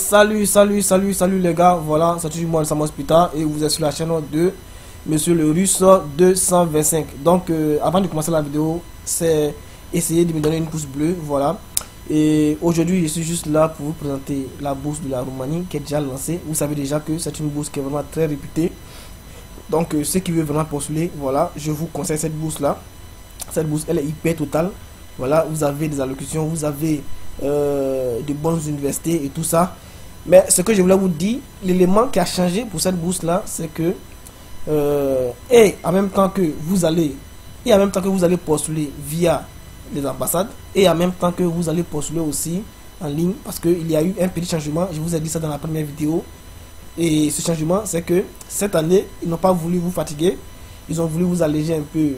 Salut les gars, voilà, c'est toujours moi le Sam Hospital et vous êtes sur la chaîne de Monsieur le Russe 225. Donc avant de commencer la vidéo, c'est essayer de me donner une pouce bleue, voilà. Et aujourd'hui je suis juste là pour vous présenter la bourse de la Roumanie qui est déjà lancée. Vous savez déjà que c'est une bourse qui est vraiment très réputée. Donc ceux qui veulent vraiment postuler, voilà, je vous conseille cette bourse là. Cette bourse elle est hyper totale. Voilà, vous avez des allocutions, vous avez de bonnes universités et tout ça. Mais ce que je voulais vous dire, l'élément qui a changé pour cette bourse là, c'est que et en même temps que vous allez postuler via les ambassades, et en même temps que vous allez postuler aussi en ligne, parce qu'il y a eu un petit changement. Je vous ai dit ça dans la première vidéo. Et ce changement, c'est que cette année, ils n'ont pas voulu vous fatiguer, ils ont voulu vous alléger un peu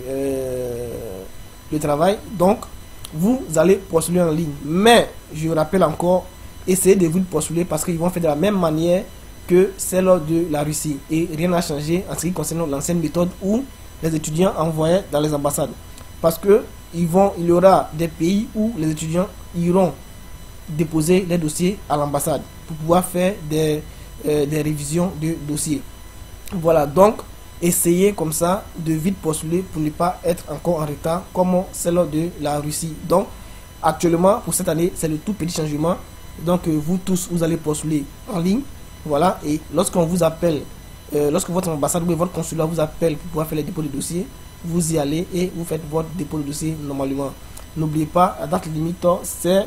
le travail. Donc vous allez postuler en ligne, mais je rappelle encore, essayez de vous postuler parce qu'ils vont faire de la même manière que celle de la Russie, et rien n'a changé en ce qui concerne l'ancienne méthode où les étudiants envoyaient dans les ambassades, parce que il y aura des pays où les étudiants iront déposer les dossiers à l'ambassade pour pouvoir faire des révisions de dossiers. Voilà, donc essayez comme ça de vite postuler pour ne pas être encore en retard comme celle de la Russie. Donc actuellement pour cette année c'est le tout petit changement. Donc vous tous vous allez postuler en ligne, voilà, et lorsqu'on vous appelle, lorsque votre ambassade ou votre consulat vous appelle pour pouvoir faire les dépôts de dossier, vous y allez et vous faites votre dépôt de dossier normalement. N'oubliez pas, la date limite c'est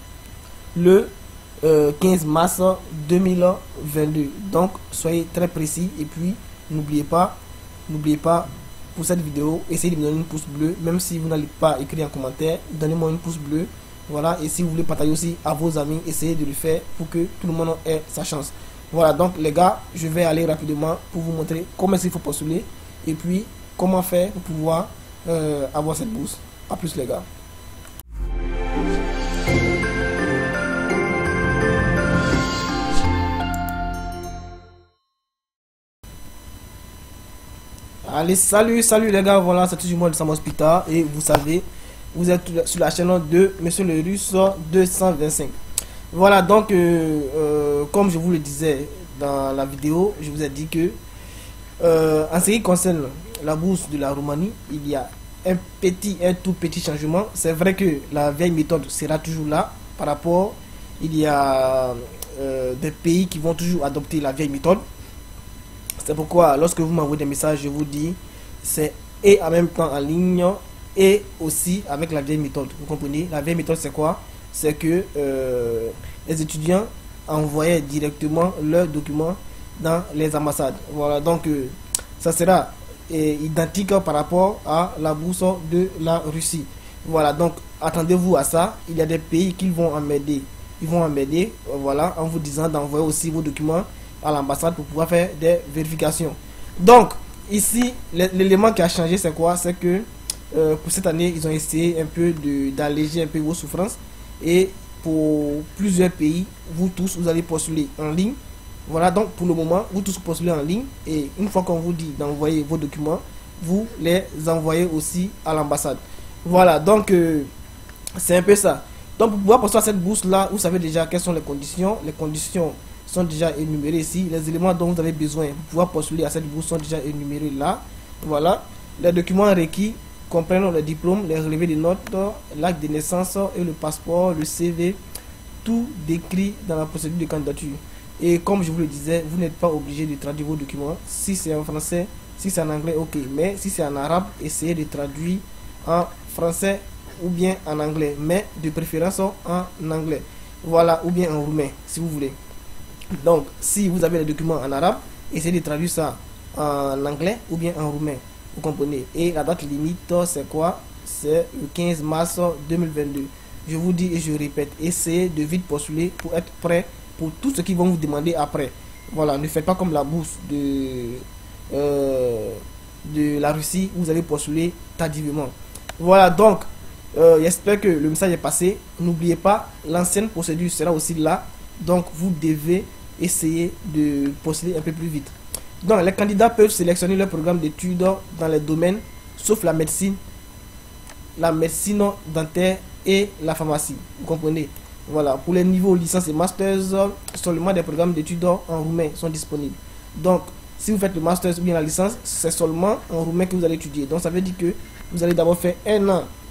le 15 mars 2022. Donc soyez très précis, et puis n'oubliez pas pour cette vidéo, essayez de me donner une pouce bleu. Même si vous n'allez pas écrire en commentaire, donnez-moi une pouce bleu, voilà. Et si vous voulez partager aussi à vos amis, essayez de le faire pour que tout le monde ait sa chance. Voilà, donc les gars, je vais aller rapidement pour vous montrer comment il faut postuler et puis comment faire pour pouvoir avoir cette bourse. A plus les gars. Allez, salut les gars, voilà, c'est toujours moi le Sam Hospital et vous savez, vous êtes sur la chaîne de Monsieur le Russe 225. Voilà, donc comme je vous le disais dans la vidéo, je vous ai dit que en ce qui concerne la bourse de la Roumanie, il y a un tout petit changement. C'est vrai que la vieille méthode sera toujours là par rapport, il y a des pays qui vont toujours adopter la vieille méthode. C'est pourquoi lorsque vous m'envoyez des messages, je vous dis c'est et en même temps en ligne et aussi avec la vieille méthode. Vous comprenez? La vieille méthode c'est quoi? C'est que les étudiants envoyaient directement leurs documents dans les ambassades. Voilà, donc ça sera identique par rapport à la bourse de la Russie. Voilà, donc attendez-vous à ça. Il y a des pays qui vont emmerder. Ils vont emmerder, voilà, en vous disant d'envoyer aussi vos documents à l'ambassade pour pouvoir faire des vérifications. Donc ici l'élément qui a changé c'est quoi? C'est que pour cette année ils ont essayé un peu d'alléger un peu vos souffrances, et pour plusieurs pays vous tous vous allez postuler en ligne. Voilà, donc pour le moment vous tous postulez en ligne, et une fois qu'on vous dit d'envoyer vos documents, vous les envoyez aussi à l'ambassade. Voilà, donc c'est un peu ça. Donc pour pouvoir postuler à cette bourse là, vous savez déjà quelles sont les conditions. Les conditions sont déjà énumérés ici. Les éléments dont vous avez besoin pour pouvoir postuler à cette bourse sont déjà énumérés là. Voilà. Les documents requis comprennent le diplôme, les relevés de notes, l'acte de naissance et le passeport, le CV, tout décrit dans la procédure de candidature. Et comme je vous le disais, vous n'êtes pas obligé de traduire vos documents. Si c'est en français, si c'est en anglais, ok. Mais si c'est en arabe, essayez de traduire en français ou bien en anglais. Mais de préférence en anglais. Voilà, ou bien en roumain, si vous voulez. Donc si vous avez les documents en arabe, essayez de traduire ça en anglais ou bien en roumain, vous comprenez. Et la date limite c'est quoi? C'est le 15 mars 2022. Je vous dis et je répète, essayez de vite postuler pour être prêt pour tout ce qu'ils vont vous demander après. Voilà, ne faites pas comme la bourse de la Russie, vous allez postuler tardivement. Voilà, donc j'espère que le message est passé. N'oubliez pas, l'ancienne procédure sera aussi là. Donc vous devez essayer de postuler un peu plus vite. Donc les candidats peuvent sélectionner leur programme d'études dans les domaines sauf la médecine dentaire et la pharmacie. Vous comprenez? Voilà, pour les niveaux licence et masters, seulement des programmes d'études en roumain sont disponibles. Donc, si vous faites le master ou bien la licence, c'est seulement en roumain que vous allez étudier. Donc, ça veut dire que vous allez d'abord faire un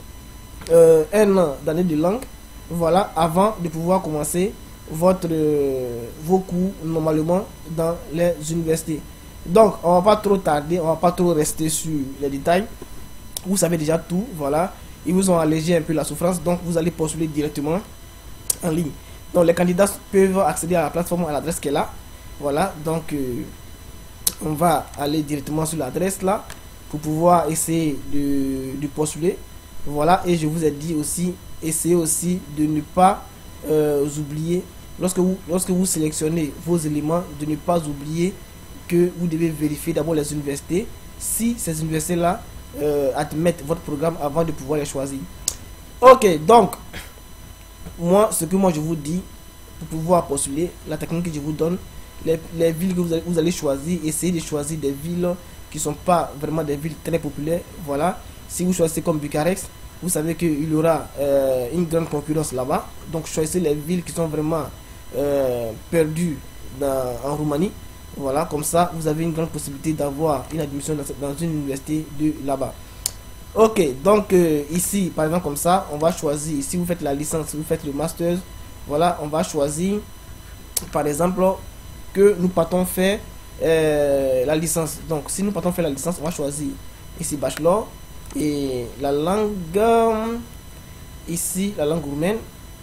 an d'année de langue, voilà, avant de pouvoir commencer vos cours normalement dans les universités. Donc, on va pas trop tarder, on va pas trop rester sur les détails. Vous savez déjà tout, voilà. Ils vous ont allégé un peu la souffrance, donc vous allez postuler directement en ligne. Donc, les candidats peuvent accéder à la plateforme à l'adresse qu'elle a. Voilà, donc on va aller directement sur l'adresse là pour pouvoir essayer de postuler. Voilà, et je vous ai dit aussi, essayez aussi de ne pas oublier, lorsque vous sélectionnez vos éléments, de ne pas oublier que vous devez vérifier d'abord les universités, si ces universités là admettent votre programme avant de pouvoir les choisir. Ok, donc ce que je vous dis pour pouvoir postuler, la technique que je vous donne, les villes que vous allez choisir, essayez de choisir des villes qui sont pas vraiment des villes très populaires. Voilà, si vous choisissez comme Bucarest, vous savez qu'il y aura une grande concurrence là-bas. Donc choisissez les villes qui sont vraiment perdues en Roumanie. Voilà, comme ça vous avez une grande possibilité d'avoir une admission dans une université de là-bas. Ok, donc ici par exemple comme ça, on va choisir, si vous faites la licence, si vous faites le master, voilà, on va choisir par exemple que nous partons faire la licence. Donc si nous partons faire la licence, on va choisir ici bachelor et la langue, ici la langue roumaine,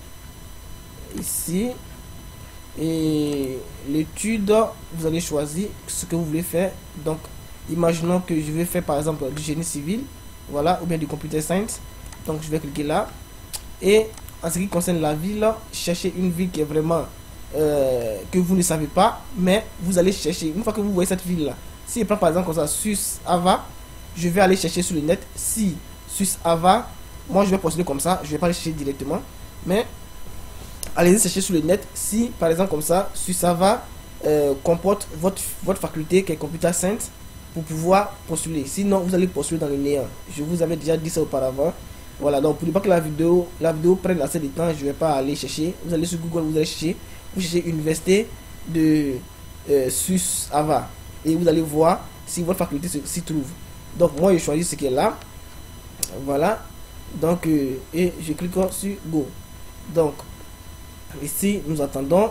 ici, et l'étude, vous allez choisir ce que vous voulez faire. Donc imaginons que je vais faire par exemple du génie civil, voilà, ou bien du computer science. Donc je vais cliquer là, et en ce qui concerne la ville, cherchez une ville qui est vraiment que vous ne savez pas, mais vous allez chercher. Une fois que vous voyez cette ville là, si je prends par exemple comme ça Sus Ava, je vais aller chercher sur le net. Si Sus Ava, moi je vais postuler comme ça, je vais pas aller chercher directement, mais allez-y chercher sur le net. Si par exemple comme ça Sus Ava comporte votre faculté qui est computer science, pour pouvoir postuler. Sinon vous allez postuler dans le néant. Je vous avais déjà dit ça auparavant. Voilà, donc pour ne pas que la vidéo prenne assez de temps, je vais pas aller chercher. Vous allez sur Google, vous allez chercher, vous cherchez université de Sus Ava, et vous allez voir si votre faculté s'y trouve. Donc moi je choisis ce qui est là, voilà. Donc et je clique sur Go. Donc ici nous attendons.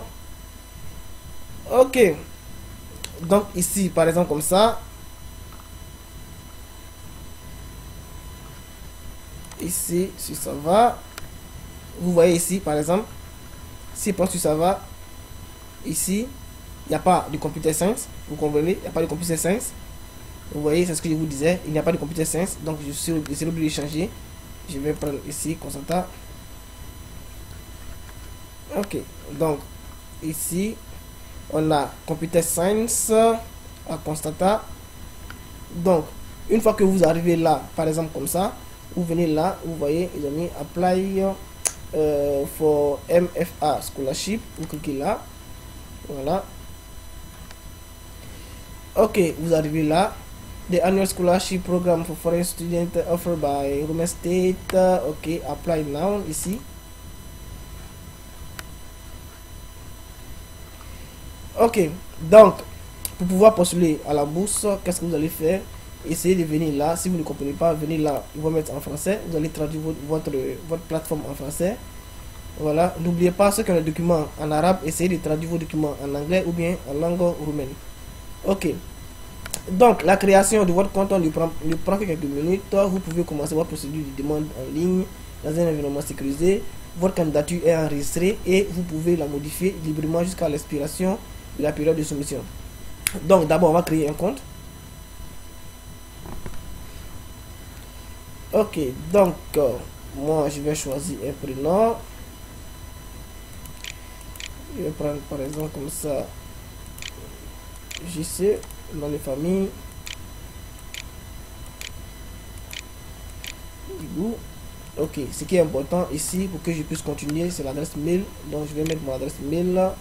Ok, donc ici par exemple comme ça, ici si ça va, vous voyez ici par exemple, si pense que ça va, ici il n'y a pas de computer science, vous comprenez, il n'y a pas de computer science. Vous voyez, c'est ce que je vous disais, il n'y a pas de computer science, donc je suis obligé de changer. Je vais prendre ici Constata. Ok, donc ici on a computer science à Constata. Donc une fois que vous arrivez là, par exemple comme ça, vous venez là, vous voyez, ils ont mis apply for MFA scholarship, vous cliquez là, voilà. Ok, vous arrivez là. The annual scholarship program for foreign students offered by Roma State. Ok, apply now ici. Ok, donc pour pouvoir postuler à la bourse, qu'est-ce que vous allez faire? Essayez de venir là. Si vous ne comprenez pas, venez là. Ils vont mettre en français. Vous allez traduire votre plateforme en français. Voilà. N'oubliez pas, ceux qui ont les documents en arabe, essayez de traduire vos documents en anglais ou bien en langue roumaine. Ok. Donc, la création de votre compte ne prend que quelques minutes. Vous pouvez commencer votre procédure de demande en ligne dans un environnement sécurisé. Votre candidature est enregistrée et vous pouvez la modifier librement jusqu'à l'expiration de la période de soumission. Donc, d'abord, on va créer un compte. Ok, donc, moi, je vais choisir un prénom. Je vais prendre par exemple comme ça JC, nom de famille, ok. Ce qui est important ici pour que je puisse continuer, c'est l'adresse mail. Donc je vais mettre mon adresse mail là.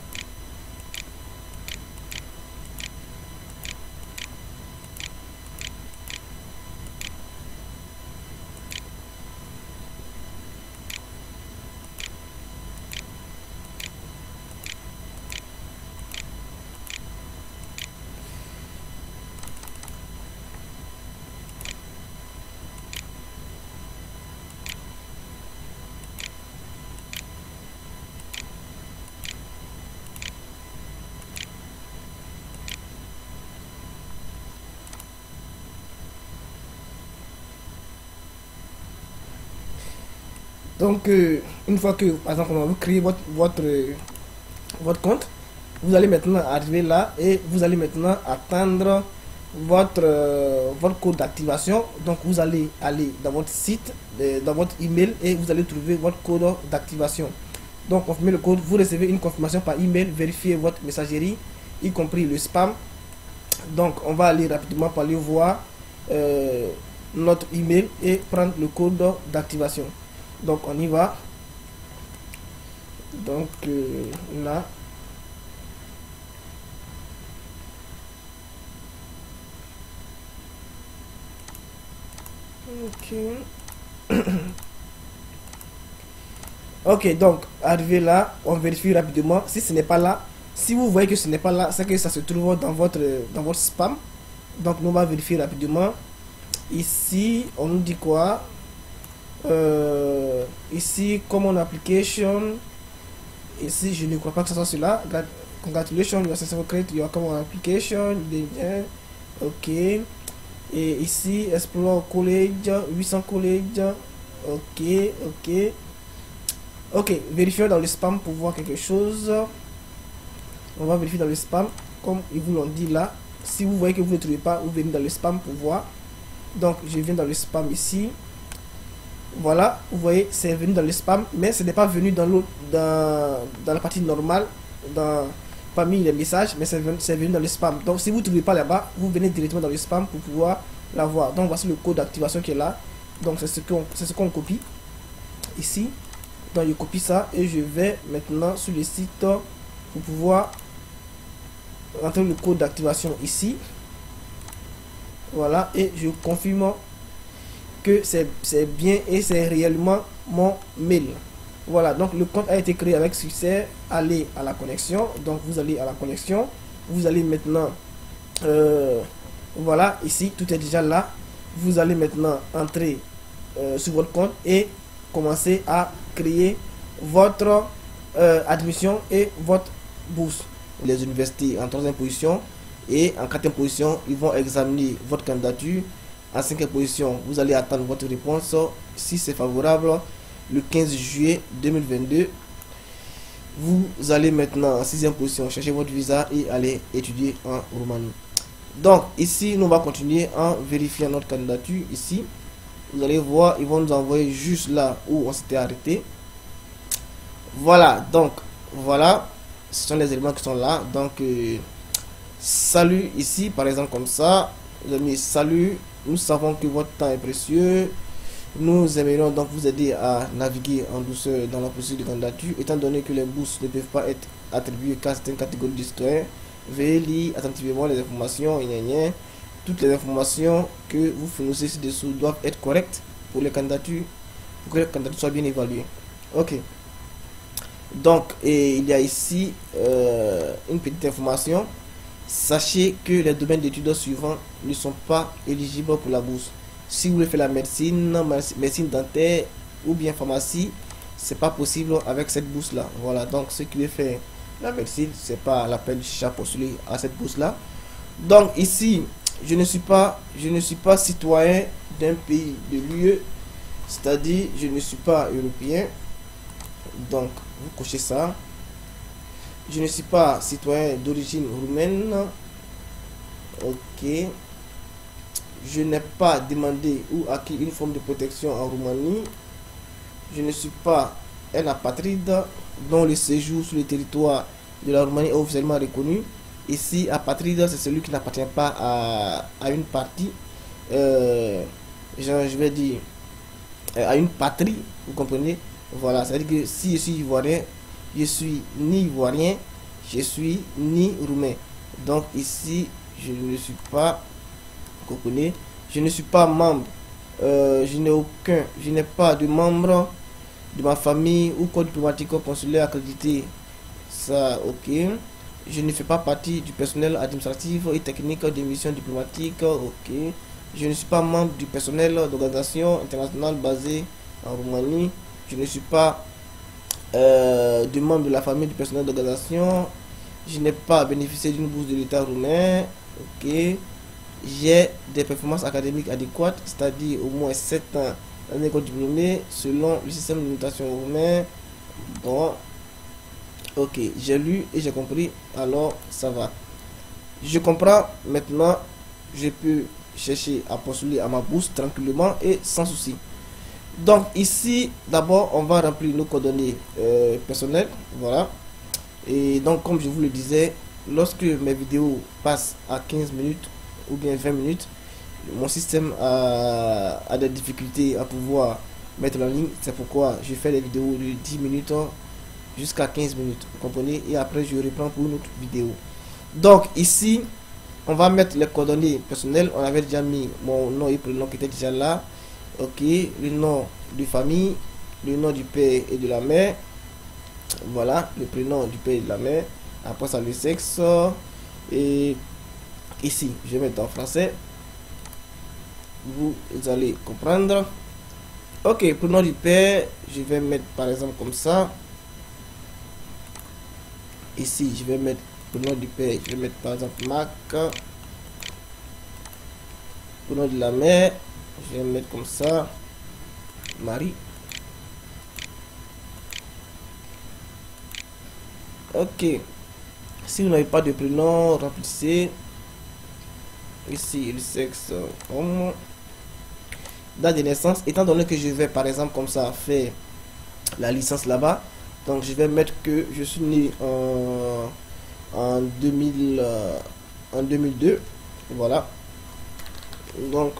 Donc, une fois que, par exemple, vous créez votre compte, vous allez maintenant arriver là et vous allez maintenant attendre votre code d'activation. Donc, vous allez aller dans votre site, dans votre email et vous allez trouver votre code d'activation. Donc, confirmez le code, vous recevez une confirmation par email, vérifiez votre messagerie, y compris le spam. Donc, on va aller rapidement pour aller voir notre email et prendre le code d'activation. Donc, on y va. Donc, là. Ok. Ok, donc, arrivé là, on vérifie rapidement. Si ce n'est pas là, si vous voyez que ce n'est pas là, c'est que ça se trouve dans votre spam. Donc, nous on va vérifier rapidement. Ici, on nous dit quoi? Ici, common application. Ici, je ne crois pas que ce soit cela. Congratulations, you are successful create your common application. Ok. Et ici, Explore College, 800 collèges. Ok, ok. Ok, vérifions dans le spam pour voir quelque chose. On va vérifier dans le spam, comme ils vous l'ont dit là. Si vous voyez que vous ne trouvez pas, vous venez dans le spam pour voir. Donc, je viens dans le spam ici. Voilà, vous voyez, c'est venu dans le spam, mais ce n'est pas venu dans la partie normale, parmi les messages, mais c'est venu dans le spam. Donc, si vous ne trouvez pas là-bas, vous venez directement dans le spam pour pouvoir la voir. Donc, voici le code d'activation qui est là. Donc, c'est ce qu'on copie ici. Donc, je copie ça et je vais maintenant sur le site pour pouvoir rentrer le code d'activation ici. Voilà, et je confirme que c'est bien et c'est réellement mon mail. Voilà, donc le compte a été créé avec succès. Allez à la connexion. Donc, vous allez à la connexion. Vous allez maintenant, voilà, ici, tout est déjà là. Vous allez maintenant entrer sur votre compte et commencer à créer votre admission et votre bourse. Les universités en 3e position et en 4e position, ils vont examiner votre candidature. En 5e position, vous allez attendre votre réponse. Si c'est favorable, le 15 juillet 2022, vous allez maintenant en 6e position chercher votre visa et aller étudier en Roumanie. Donc ici, nous allons continuer en vérifiant notre candidature. Ici, vous allez voir, ils vont nous envoyer juste là où on s'était arrêté. Voilà, donc voilà, ce sont les éléments qui sont là. Donc salut ici, par exemple, comme ça. Vous avez mis salut. Nous savons que votre temps est précieux. Nous aimerions donc vous aider à naviguer en douceur dans la procédure de candidature, étant donné que les bourses ne peuvent pas être attribuées qu'à certaines catégories de citoyens. Veuillez lire attentivement les informations. Toutes les informations que vous fournissez ci-dessous doivent être correctes pour les candidatures, pour que les candidatures soient bien évaluées. Ok. Donc, il y a ici une petite information. Sachez que les domaines d'études suivants ne sont pas éligibles pour la bourse. Si vous voulez faire la médecine dentaire ou bien pharmacie, c'est pas possible avec cette bourse là. Voilà, donc ceux qui veulent faire la médecine, c'est pas la peine de postuler à cette bourse là. Donc ici, je ne suis pas citoyen d'un pays de l'UE, c'est-à-dire je ne suis pas européen. Donc vous cochez ça. Je ne suis pas citoyen d'origine roumaine. Ok. Je n'ai pas demandé ou acquis une forme de protection en Roumanie. Je ne suis pas un apatride dont le séjour sur le territoire de la Roumanie est officiellement reconnu. Ici, apatride, c'est celui qui n'appartient pas à une partie. Je vais dire à une patrie, vous comprenez? Voilà, c'est-à-dire que si je suis ivoirien, je suis ni ivoirien, je suis ni roumain. Donc ici, je ne suis pas, vous comprenez, je ne suis pas membre, je n'ai pas de membre de ma famille ou corps diplomatique ou consulaire accrédité. Ça, ok. Je ne fais pas partie du personnel administratif et technique des missions diplomatiques. Ok. Je ne suis pas membre du personnel d'organisation internationale basée en Roumanie. Je ne suis pas du membre de la famille du personnel d'organisation. Je n'ai pas bénéficié d'une bourse de l'État roumain. Ok. J'ai des performances académiques adéquates, c'est-à-dire au moins 7 ans Dans l'école diplômée, selon le système de notation roumain. Bon, ok, j'ai lu et j'ai compris, alors ça va. Je comprends, maintenant, je peux chercher à postuler à ma bourse tranquillement et sans souci. Donc ici, d'abord, on va remplir nos coordonnées personnelles, voilà. Et donc, comme je vous le disais, lorsque mes vidéos passent à 15 minutes ou bien 20 minutes, mon système a des difficultés à pouvoir mettre en ligne. C'est pourquoi je fais des vidéos de 10 minutes jusqu'à 15 minutes, vous comprenez, et après je reprends pour une autre vidéo. Donc ici, on va mettre les coordonnées personnelles. On avait déjà mis mon nom et prénom qui était déjà là. Ok, le nom de famille, le nom du père et de la mère. Voilà, le prénom du père et de la mère. Après ça, le sexe. Et ici, je vais mettre en français. Vous allez comprendre. Ok, prénom du père, je vais mettre par exemple comme ça. Ici, je vais mettre prénom du père, je vais mettre par exemple Mac. Prénom de la mère, je vais mettre comme ça Marie. Ok, si vous n'avez pas de prénom, remplissez ici le sexe homme. Date de naissance, étant donné que je vais par exemple comme ça faire la licence là-bas, donc je vais mettre que je suis né en 2002, voilà. Donc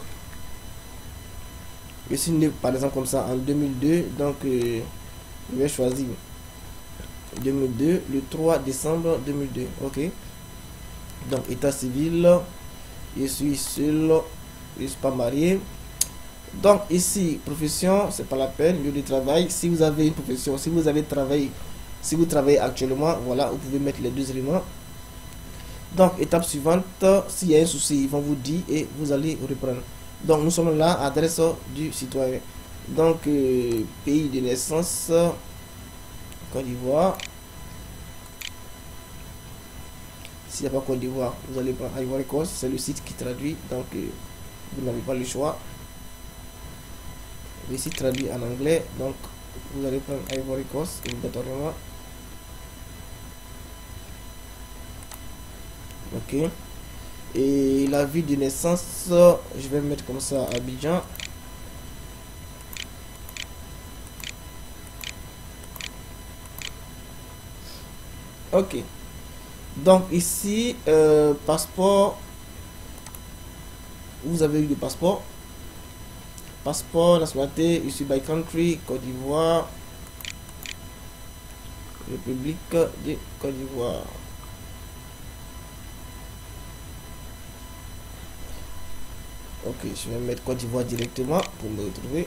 je suis né par exemple comme ça en 2002, donc je vais choisir 2002, le 3 décembre 2002. Ok, donc état civil, je suis seul, je ne suis pas marié. Donc ici, profession, c'est pas la peine. Lieu de travail, si vous avez une profession, si vous avez travaillé, si vous travaillez actuellement, voilà, vous pouvez mettre les deux éléments. Donc étape suivante, s'il y a un souci, ils vont vous dire et vous allez reprendre. Donc nous sommes là, adresse du citoyen. Donc pays de naissance, Côte d'Ivoire. S'il n'y a pas Côte d'Ivoire, vous allez prendre Ivory Coast, c'est le site qui traduit, donc vous n'avez pas le choix. Le site traduit en anglais, donc vous allez prendre Ivory Coast obligatoirement. Ok, et la ville de naissance, je vais mettre comme ça Abidjan. Ok, donc ici passeport, vous avez eu le passeport, nationalité, issu by country, Côte d'Ivoire, République de Côte d'Ivoire. Ok, je vais mettre Côte d'Ivoire directement pour me retrouver.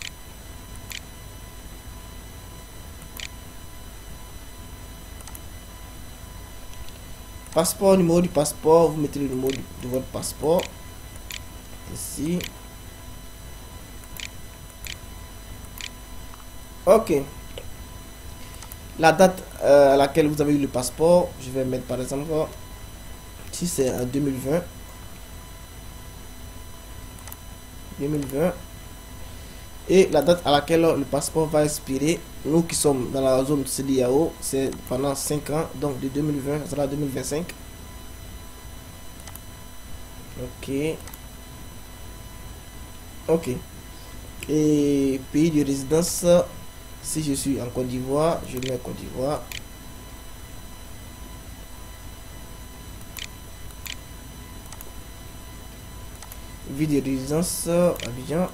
Passeport, numéro du passeport, vous mettez le numéro de votre passeport ici. Ok, la date à laquelle vous avez eu le passeport, je vais mettre par exemple, si c'est en 2020, et la date à laquelle le passeport va expirer. Nous qui sommes dans la zone CEDEAO, c'est pendant 5 ans, donc de 2020 ça sera 2025. Ok, et pays de résidence, si je suis en Côte d'Ivoire, je mets Côte d'Ivoire. Ville de résidence, Abidjan.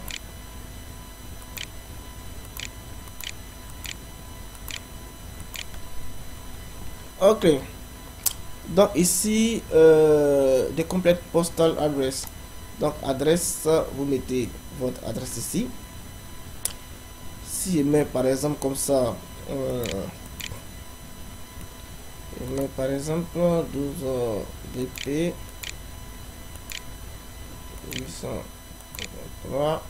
Ok, donc ici des complètes postal address. Donc adresse, vous mettez votre adresse ici. Si je mets par exemple comme ça, je mets par exemple 12 BP 803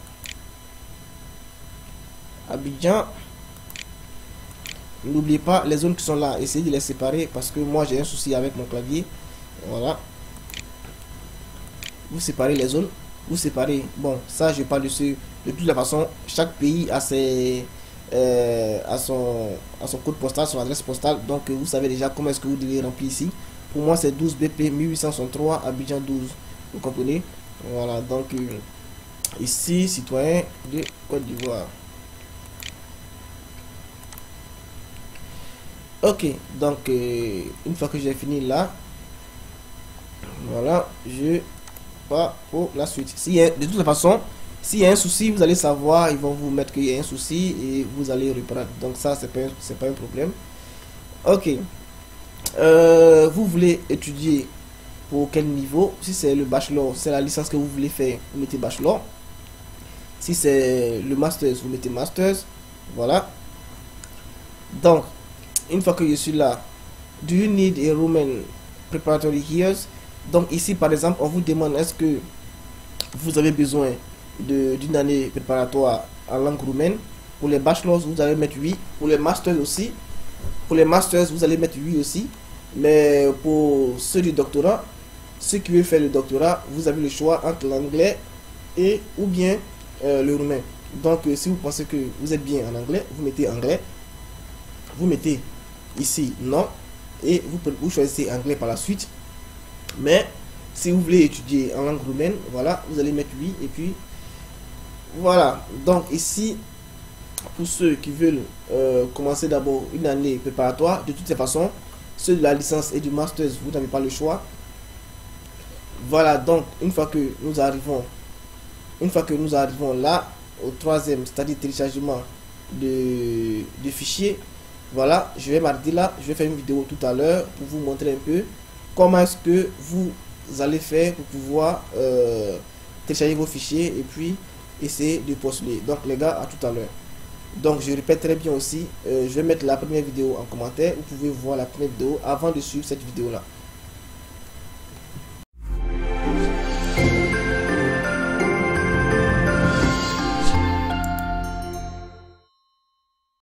Abidjan. N'oubliez pas les zones qui sont là, essayez de les séparer parce que moi j'ai un souci avec mon clavier. Voilà, vous séparez les zones. vous séparez. Bon, ça je parle de ce. De toute la façon, chaque pays a ses à son code postal, son adresse postale. Donc vous savez déjà comment est-ce que vous devez remplir ici. Pour moi c'est 12 BP 1863 Abidjan 12. Vous comprenez? Voilà, donc ici citoyen de Côte d'Ivoire. Ok, donc une fois que j'ai fini là, voilà, je pars pour la suite. De toute façon, s'il y a un souci, vous allez savoir, ils vont vous mettre qu'il y a un souci et vous allez reprendre. Donc ça, c'est pas un problème. Ok. Vous voulez étudier pour quel niveau? Si c'est le bachelor, c'est la licence que vous voulez faire, vous mettez bachelor. Si c'est le master, vous mettez master. Voilà. Donc, une fois que je suis là, do you need a Roman preparatory years? Donc ici, par exemple, on vous demande est-ce que vous avez besoin d'une année préparatoire en langue roumaine. Pour les bachelors, vous allez mettre 8. Pour les masters aussi. Pour les masters, vous allez mettre 8 aussi. Mais pour ceux du doctorat, ceux qui veulent faire le doctorat, vous avez le choix entre l'anglais et ou bien le roumain. Donc si vous pensez que vous êtes bien en anglais, vous mettez anglais. Vous mettez ici non. Et vous choisissez anglais par la suite. Mais si vous voulez étudier en langue roumaine, voilà, vous allez mettre 8 et puis voilà. Donc ici, pour ceux qui veulent commencer d'abord une année préparatoire, de toutes les façons, ceux de la licence et du master, vous n'avez pas le choix. Voilà, donc une fois que nous arrivons là au troisième, c'est-à-dire téléchargement de fichiers, voilà, je vais m'arrêter là. Je vais faire une vidéo tout à l'heure pour vous montrer un peu comment est-ce que vous allez faire pour pouvoir télécharger vos fichiers et puis essayer de postuler. Donc les gars, à tout à l'heure. Donc je répète très bien aussi, je vais mettre la première vidéo en commentaire. Vous pouvez voir la première vidéo avant de suivre cette vidéo là.